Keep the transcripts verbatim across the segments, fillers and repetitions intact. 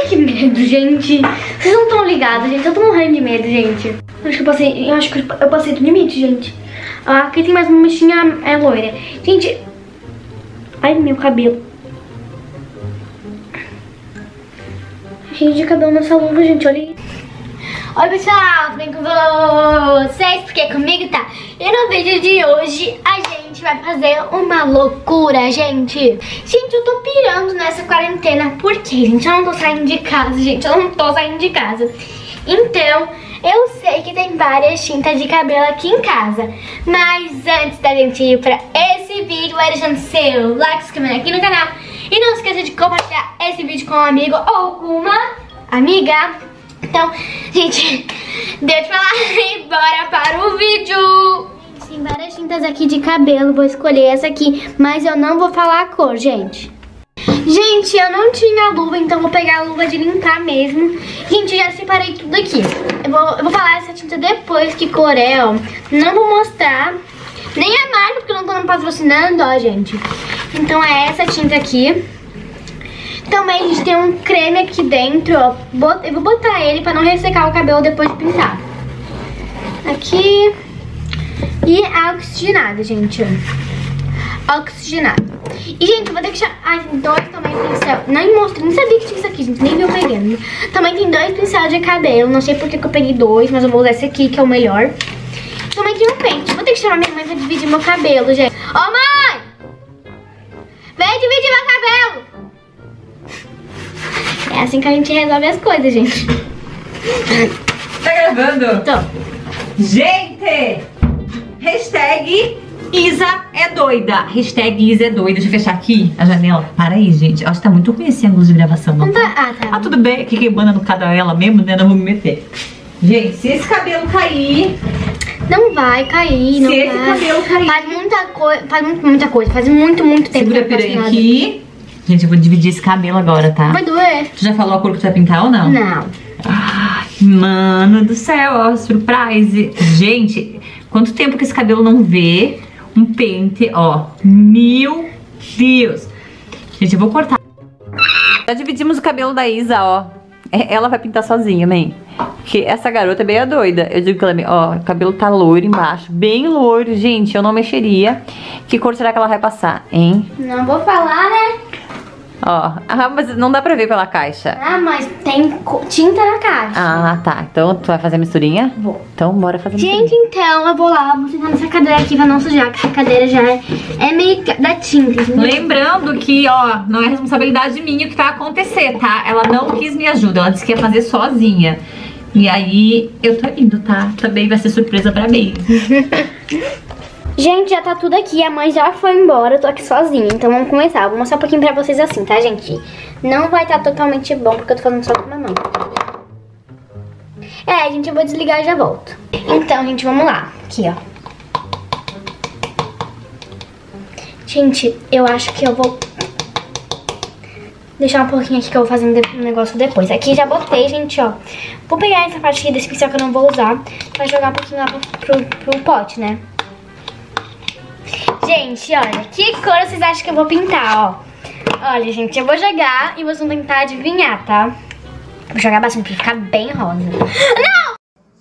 que medo, gente. Vocês não estão ligados, gente. Eu tô morrendo de medo, gente. Eu acho que eu passei, eu acho que eu passei do limite, gente. Ah, aqui tem mais uma mexinha é, loira. Gente. Ai, meu cabelo. Gente, de cabelo nessa luva, gente. Olha aí. Oi, pessoal, tudo bem com vocês? Porque comigo tá. E no vídeo de hoje a gente vai fazer uma loucura, gente. Gente, eu tô pirando nessa quarentena. Por quê, gente? Eu não tô saindo de casa, gente. Eu não tô saindo de casa. Então, eu sei que tem várias tintas de cabelo aqui em casa. Mas antes da gente ir pra esse vídeo, vai deixando seu like, se inscrevendo aqui no canal. E não esqueça de compartilhar esse vídeo com um amigo ou com uma amiga. Então, gente, deixa eu falar e bora para o vídeo. Tem várias tintas aqui de cabelo, vou escolher essa aqui, mas eu não vou falar a cor, gente. Gente, eu não tinha luva, então vou pegar a luva de limpar mesmo. Gente, eu já separei tudo aqui. Eu vou, eu vou falar essa tinta depois, que cor é, ó. Não vou mostrar nem a marca, porque eu não tô me patrocinando, ó, gente. Então é essa tinta aqui. Também a gente tem um creme aqui dentro, ó. Eu vou botar ele pra não ressecar o cabelo depois de pintar. Aqui. E a oxigenada, gente. Oxigenada. E, gente, eu vou ter que chamar... Ah, tem dois também pincel. Nem mostrei, nem sabia que tinha isso aqui, gente. Nem vi eu pegando. Também tem dois pincéis de cabelo. Não sei por que que eu peguei dois, mas eu vou usar esse aqui, que é o melhor. Também tem um pente. Vou ter que chamar minha mãe pra dividir meu cabelo, gente. Ô, mãe! Vem dividir meu cabelo! É assim que a gente resolve as coisas, gente. Tá gravando? Tô. Gente! Hashtag Isa é doida. Hashtag Isa é doida. Deixa eu fechar aqui a janela. Para aí, gente. Acho que tá muito ruim esse ângulo de gravação. Não, Não tá? tá... Ah, tá. Ah, tudo bem. Aqui queimando no cada ela mesmo, né? Não vou me meter. Gente, se esse cabelo cair... Não vai cair, não Se vai. esse cabelo cair... Faz muita coisa, faz muito, muita coisa. Faz muito, muito tempo. Segura a que eu não faço piranha nada. aqui. Gente, eu vou dividir esse cabelo agora, tá? Vai doer. Tu já falou a cor que tu vai pintar ou não? Não. Ai, mano do céu, ó, surprise. Gente, quanto tempo que esse cabelo não vê um pente, ó. Meu Deus. Gente, eu vou cortar. Já dividimos o cabelo da Isa, ó. Ela vai pintar sozinha, mãe. Porque essa garota é meio doida. Eu digo que ela, ó, o cabelo tá loiro embaixo. Bem loiro, gente, eu não mexeria. Que cor será que ela vai passar, hein? Não vou falar, né? Ó, ah, mas não dá pra ver pela caixa. Ah, mas tem tinta na caixa. Ah, tá. Então tu vai fazer a misturinha? Vou. Então bora fazer a misturinha. Gente, então eu vou lá, vou sentar nessa cadeira aqui pra não sujar, que essa cadeira já é, é meio da tinta. Entendeu? Lembrando que, ó, não é responsabilidade minha o que vai acontecer, tá? Ela não quis me ajuda, ela disse que ia fazer sozinha. E aí, eu tô indo, tá? Também vai ser surpresa pra mim. Gente, já tá tudo aqui, a mãe já foi embora, eu tô aqui sozinha, então vamos começar. Vou mostrar um pouquinho pra vocês assim, tá, gente? Não vai estar totalmente bom, porque eu tô fazendo só com a mamãe. É, gente, eu vou desligar e já volto. Então, gente, vamos lá. Aqui, ó. Gente, eu acho que eu vou deixar um pouquinho aqui que eu vou fazer um negócio depois. Aqui já botei, gente, ó. Vou pegar essa parte aqui desse pincel que eu não vou usar pra jogar um pouquinho lá pro, pro, pro pote, né? Gente, olha, que cor vocês acham que eu vou pintar, ó? Olha, gente, eu vou jogar e vocês vão tentar adivinhar, tá? Vou jogar bastante pra ficar bem rosa. Não!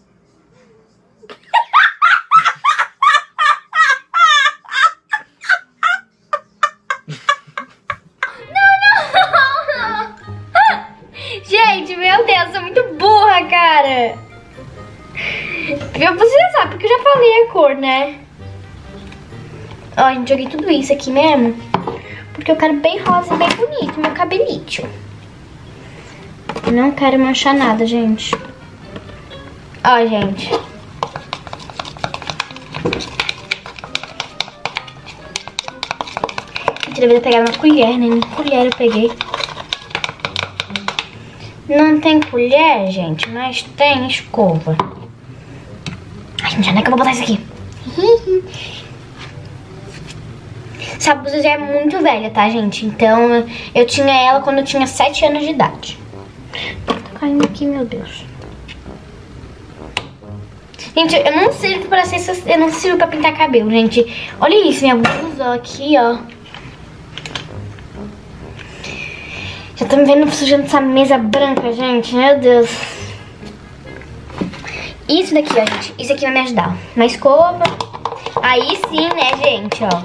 Não, não! Gente, meu Deus, eu sou muito burra, cara! Você já sabe, porque eu já falei a cor, né? Ó, gente, joguei tudo isso aqui mesmo, porque eu quero bem rosa e bem bonito, meu cabelito. Não quero manchar nada, gente. Ó, gente. Eu deveria pegar uma colher, né? Nem colher eu peguei. Não tem colher, gente, mas tem escova. Ai, gente, onde é que eu vou botar isso aqui? Essa blusa já é muito velha, tá, gente? Então, eu tinha ela quando eu tinha sete anos de idade. Tá caindo aqui, meu Deus. Gente, eu não sirvo pra ser, eu não sirvo pra pintar cabelo, gente. Olha isso, minha blusa aqui, ó. Já tô me vendo sujando essa mesa branca, gente. Meu Deus. Isso daqui, ó, gente. Isso aqui vai me ajudar. Uma escova. Aí sim, né, gente, ó.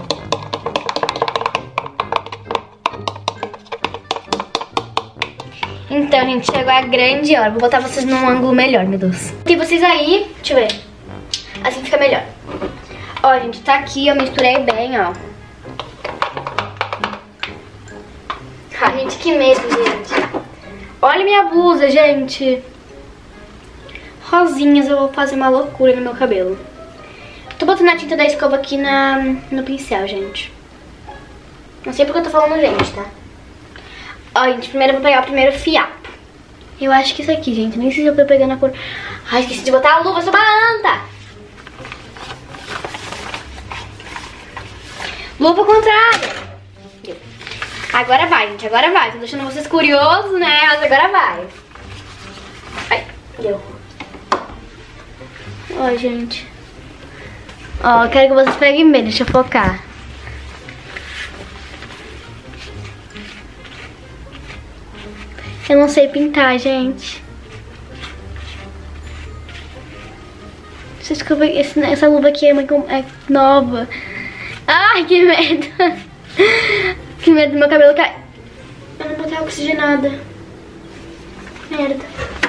Então, gente, chegou a grande hora. Vou botar vocês num ângulo melhor, meu Deus. Tem vocês aí. Deixa eu ver. Assim fica melhor. Ó, gente, tá aqui. Eu misturei bem, ó. Ai, gente, que medo, gente. Olha minha blusa, gente. Rosinhas, eu vou fazer uma loucura no meu cabelo. Tô botando a tinta da escova aqui na, no pincel, gente. Não sei porque eu tô falando gente, tá? Ó, gente, primeiro eu vou pegar o primeiro fiapo. Eu acho que isso aqui, gente. Nem sei se eu tô pegando a cor. Ai, esqueci de botar a luva, sou baranta. Luva contrária. Agora vai, gente, agora vai. Tô deixando vocês curiosos, né? Mas agora vai. Ai, deu. Ó, gente. Ó, eu quero que vocês peguem bem, deixa eu focar. Eu não sei pintar, gente. Vocês que eu peguei, essa luva aqui é, muito, é nova. Ai, que medo. Que medo do meu cabelo cair. Eu não botei oxigenada. Merda.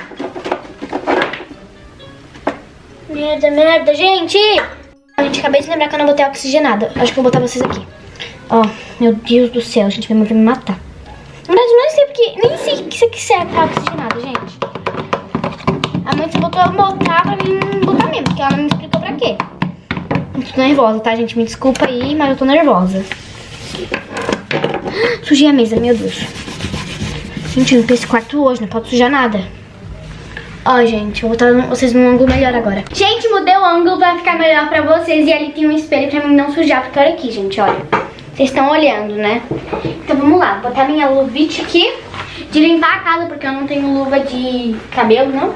Merda, merda, gente. Gente, acabei de lembrar que eu não botei oxigenada. Acho que eu vou botar vocês aqui. Ó, meu Deus do céu, gente, minha mãe vai me matar. Na verdade, não sei porque, nem sei que isso aqui serve pra oxigenada, gente. A mãe só botou eu botar pra mim botar mesmo, porque ela não me explicou pra quê. Eu tô nervosa, tá, gente? Me desculpa aí, mas eu tô nervosa. Sujei a mesa, meu Deus. Gente, eu limpei esse quarto hoje, não pode sujar nada. Ó, gente, eu vou botar vocês num ângulo melhor agora. Gente, mudei o ângulo pra ficar melhor pra vocês. E ali tem um espelho pra mim não sujar, porque olha aqui, gente, olha. Vocês estão olhando, né? Então vamos lá, vou botar minha luvite aqui de limpar a casa, porque eu não tenho luva de cabelo, não.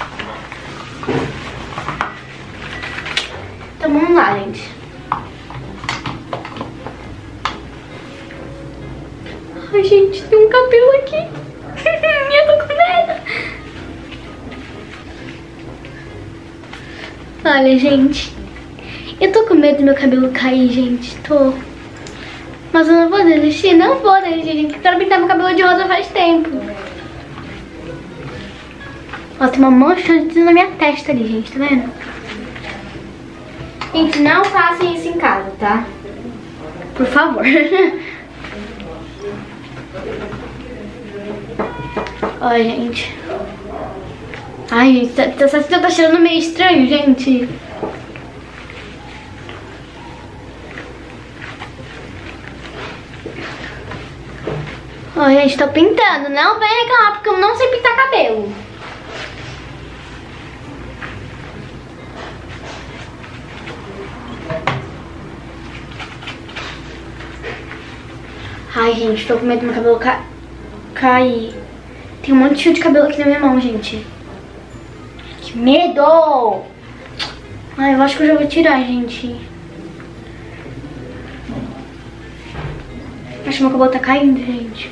Então vamos lá, gente. Ai, gente, tem um cabelo aqui. Eu tô com medo. Olha, gente. Eu tô com medo do meu cabelo cair, gente. Tô. Mas eu não vou desistir. Não vou desistir, gente. Quero pintar meu cabelo de rosa faz tempo. Ó, tem uma mancha na minha testa ali, gente. Tá vendo? Gente, não façam isso em casa, tá? Por favor. Olha, gente. Ai, gente, essa cena tá cheirando meio estranho, gente. Ó, gente, tô pintando. Não vem reclamar, porque eu não sei pintar cabelo. Ai, gente, tô com medo do meu cabelo ca... cair. Tem um monte de fio de cabelo aqui na minha mão, gente. Que medo! Ai, eu acho que eu já vou tirar, gente. Acho que meu cabelo tá caindo, gente.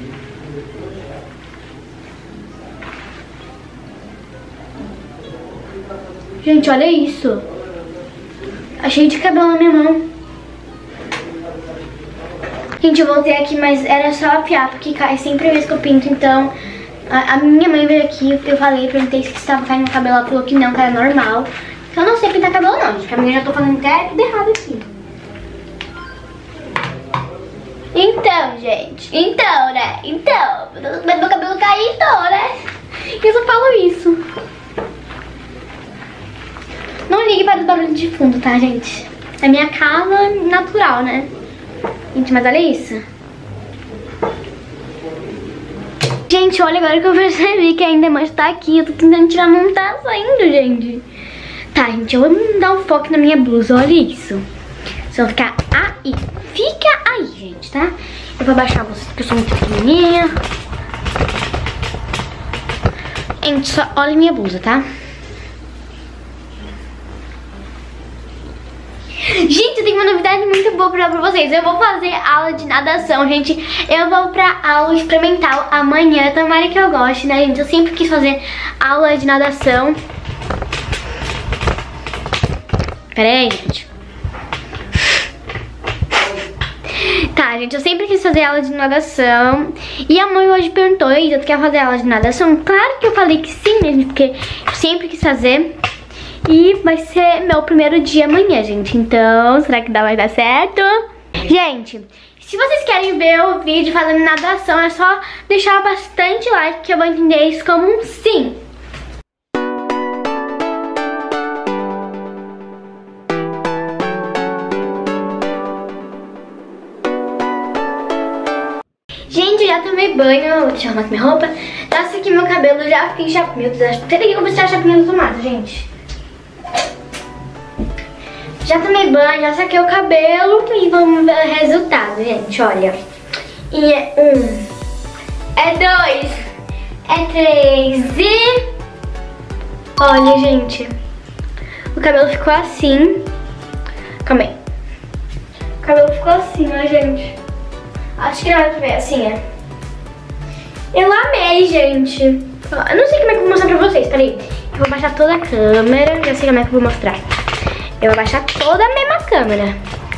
Gente, olha isso. Tá cheio de cabelo na minha mão. Gente, eu voltei aqui, mas era só a fiapo que cai sempre vez que eu pinto, então... A, a minha mãe veio aqui, eu falei, perguntei se estava caindo no cabelo, ela falou que não, que era normal. Eu não sei pintar cabelo não, gente, pra mim eu já tô falando até tudo errado aqui. Então, gente, então, né, então, mas meu cabelo cair, então, né, eu só falo isso. Não ligue para o barulho de fundo, tá, gente? É minha casa natural, né? Gente, mas olha isso. Gente, olha agora que eu percebi que ainda mais tá aqui. Eu tô tentando tirar, não tá saindo, gente. Tá, gente, eu vou dar um foco na minha blusa, olha isso. Vocês vão ficar aí. Fica aí, gente, tá? Eu vou abaixar vocês porque eu sou muito pequenininha. Gente, só olha minha blusa, tá? Gente, eu tenho uma novidade muito boa pra, pra vocês. Eu vou fazer aula de natação, gente. Eu vou pra aula experimental amanhã. Tomara que eu goste, né, gente? Eu sempre quis fazer aula de natação. Pera aí, gente. Tá, gente, eu sempre quis fazer aula de natação. E a mãe hoje perguntou: Isa, tu quer fazer aula de natação? Claro que eu falei que sim, gente, porque eu sempre quis fazer. E vai ser meu primeiro dia amanhã, gente. Então, será que dá, vai dar certo? Gente, se vocês querem ver o vídeo fazendo natação, é só deixar bastante like, que eu vou entender isso como um sim. Gente, já tomei banho. Deixa eu arrumar minha roupa. Nossa, aqui meu cabelo, já fiz chapinha. Meu Deus, peraí que eu vou deixar a chapinha do tomate, gente. Já tomei banho, já saquei o cabelo e vamos ver o resultado, gente, olha. E é um, é dois, é três e... Olha, gente, o cabelo ficou assim. Calma aí. O cabelo ficou assim, ó, gente. Acho que não vai pra ver, assim, é. Eu amei, gente. Eu não sei como é que eu vou mostrar pra vocês, peraí. Eu vou baixar toda a câmera, já sei como é que eu vou mostrar. Eu vou baixar toda a mesma câmera.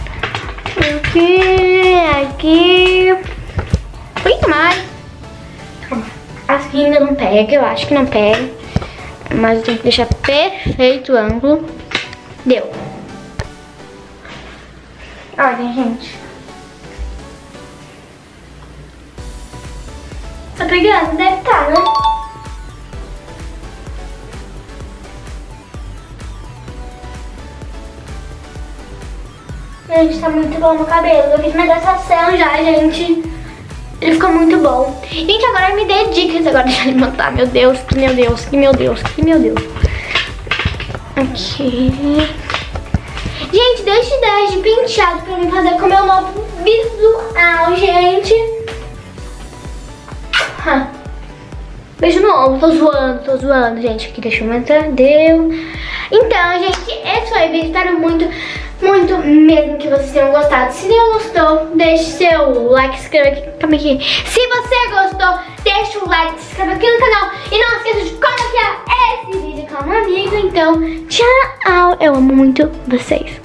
Aqui, aqui. Muito mais. Assim ainda não pega, eu acho que não pega. Mas eu tenho que deixar perfeito o ângulo. Deu. Olha, gente. Tá pegando? Deve estar, né? Gente, tá muito bom meu cabelo. Eu fiz meditação já, gente. Ele ficou muito bom. Gente, agora me dê dicas agora de alimentar. Meu Deus, que meu Deus, que meu Deus, que meu Deus. Aqui. Gente, deixa ideias de penteado pra mim fazer com o meu novo visual, gente. Ah. Beijo no ombro, tô zoando, tô zoando, gente. Aqui, deixa eu aumentar, deu. Então, gente, esse foi o vídeo. Espero muito, muito mesmo que vocês tenham gostado. Se não gostou, deixe seu like, se inscreva aqui. Calma aqui. Se você gostou, deixa o like, se inscreva aqui no canal. E não esqueça de compartilhar esse vídeo com um amigo. Então, tchau. Eu amo muito vocês.